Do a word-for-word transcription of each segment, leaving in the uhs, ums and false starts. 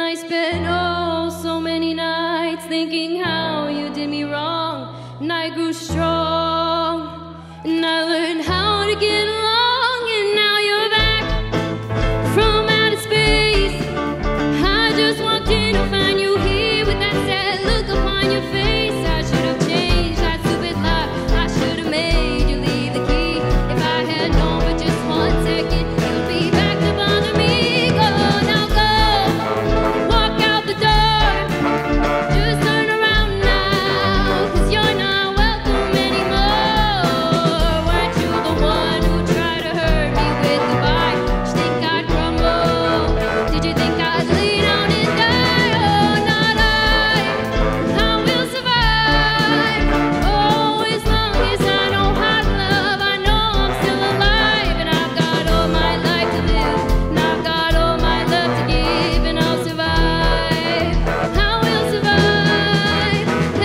I spent oh so many nights thinking how you did me wrong, and I grew strong, and I learned how to get along, and now you're back from outer space. I just walked in to find you here with that sad look upon your face. I should have changed that stupid lock. I should have made you leave the key. If I had known for just one second you'd be back to bother me. Go now, go, walk out the door. Just turn around now, 'cause you're not welcome anymore. Weren't you the one who tried to hurt me with goodbye? Did you think I'd crumble? Did you think I'd lay down and die? Oh, not I. I will survive. Oh, as long as I know how to love, I know I'm still alive, and I've got all my life to live, and I've got all my love to give, and I'll survive. I will survive.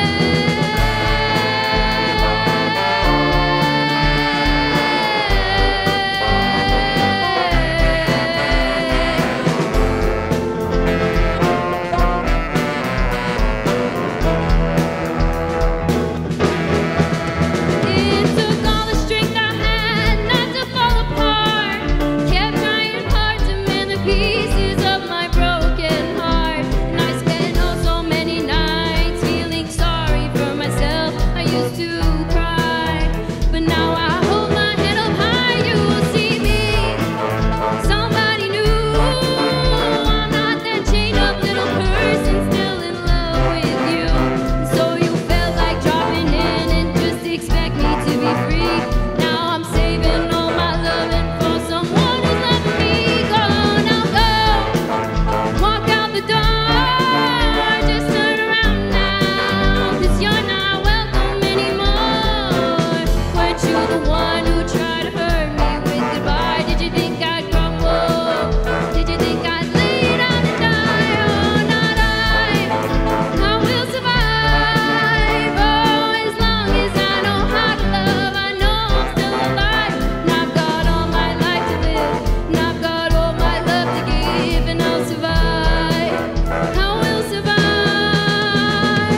It took all the strength I had not to fall apart. Kept trying hard to mend the pieces of my broken heart, and I spent oh so many nights feeling sorry for myself. I used to cry, but now I hold my head up high. You will see me, somebody new. I'm not that chained up little person still in love with you. And so you felt like dropping in and just expect me to be free. Now I'm saving all my loving for someone who's loving me. Go now, go, walk out the door. Just turn around now, 'cause you're not welcome anymore. Weren't you the one who tried to hurt me with goodbye? Did you think I'd crumble? Did you think I'd lay down and die? Oh, not I. I will survive. Oh, as long as I know how to love, I know I'm still alive, and I've got all my life to live, and I've got all my love to give, and I'll survive. I will survive.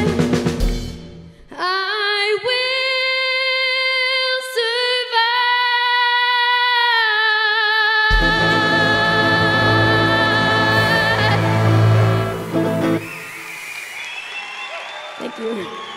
I will survive. Thank you.